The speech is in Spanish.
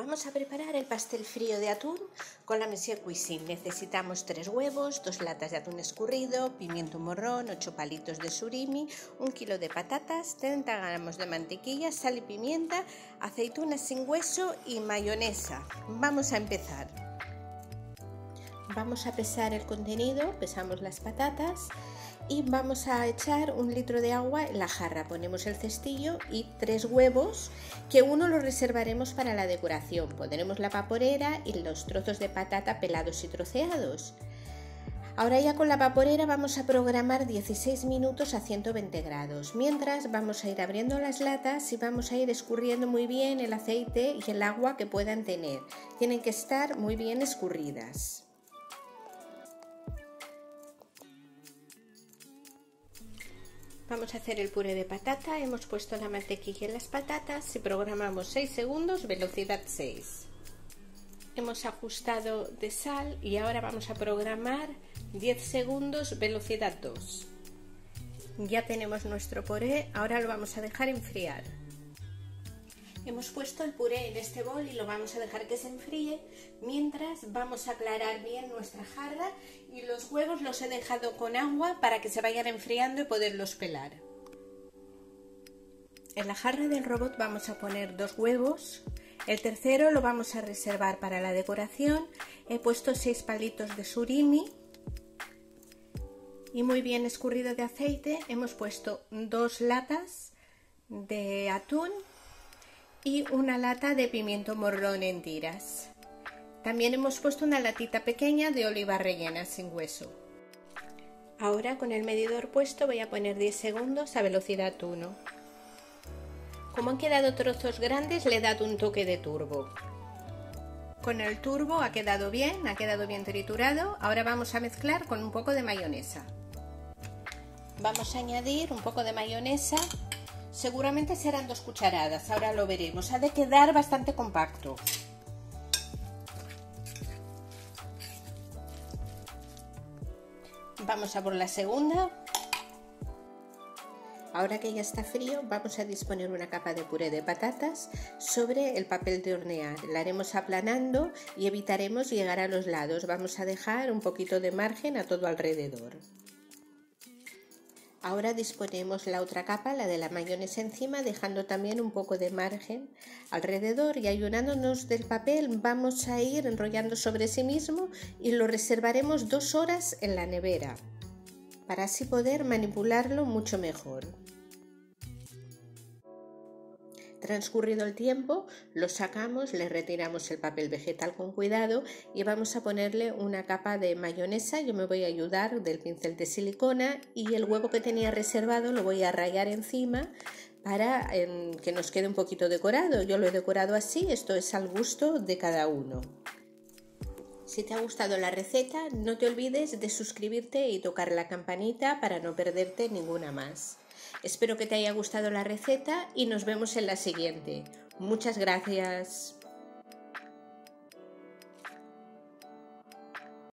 Vamos a preparar el pastel frío de atún con la Monsieur Cuisine. Necesitamos 3 huevos, 2 latas de atún escurrido, pimiento morrón, 8 palitos de surimi, 1 kilo de patatas, 30 gramos de mantequilla, sal y pimienta, aceitunas sin hueso y mayonesa. Vamos a empezar. Vamos a pesar el contenido, pesamos las patatas y vamos a echar 1 litro de agua en la jarra. Ponemos el cestillo y 3 huevos, que uno lo reservaremos para la decoración. Pondremos la vaporera y los trozos de patata pelados y troceados. Ahora ya con la vaporera vamos a programar 16 minutos a 120 grados. Mientras vamos a ir abriendo las latas y vamos a ir escurriendo muy bien el aceite y el agua que puedan tener. Tienen que estar muy bien escurridas. Vamos a hacer el puré de patata. Hemos puesto la mantequilla en las patatas y programamos 6 segundos, velocidad 6. Hemos ajustado de sal y ahora vamos a programar 10 segundos, velocidad 2. Ya tenemos nuestro puré, ahora lo vamos a dejar enfriar. Hemos puesto el puré en este bol y lo vamos a dejar que se enfríe. Mientras vamos a aclarar bien nuestra jarra y los huevos los he dejado con agua para que se vayan enfriando y poderlos pelar. En la jarra del robot vamos a poner 2 huevos. El tercero lo vamos a reservar para la decoración. He puesto 6 palitos de surimi y muy bien escurrido de aceite. Hemos puesto 2 latas de atún y 1 lata de pimiento morrón en tiras. También hemos puesto una latita pequeña de oliva rellena sin hueso. Ahora con el medidor puesto voy a poner 10 segundos a velocidad 1. Como han quedado trozos grandes, le he dado un toque de turbo. Con el turbo ha quedado bien triturado. Ahora vamos a mezclar con un poco de mayonesa. Vamos a añadir un poco de mayonesa. Seguramente serán 2 cucharadas, ahora lo veremos. Ha de quedar bastante compacto. Vamos a por la segunda. Ahora que ya está frío, vamos a disponer una capa de puré de patatas sobre el papel de hornear. La haremos aplanando y evitaremos llegar a los lados. Vamos a dejar un poquito de margen a todo alrededor. Ahora disponemos la otra capa, la de la mayonesa encima, dejando también un poco de margen alrededor y ayudándonos del papel vamos a ir enrollando sobre sí mismo y lo reservaremos 2 horas en la nevera para así poder manipularlo mucho mejor. Transcurrido el tiempo, lo sacamos, le retiramos el papel vegetal con cuidado y vamos a ponerle una capa de mayonesa. Yo me voy a ayudar del pincel de silicona y el huevo que tenía reservado lo voy a rallar encima para que nos quede un poquito decorado. Yo lo he decorado así, esto es al gusto de cada uno. Si te ha gustado la receta, no te olvides de suscribirte y tocar la campanita para no perderte ninguna más. Espero que te haya gustado la receta y nos vemos en la siguiente. Muchas gracias.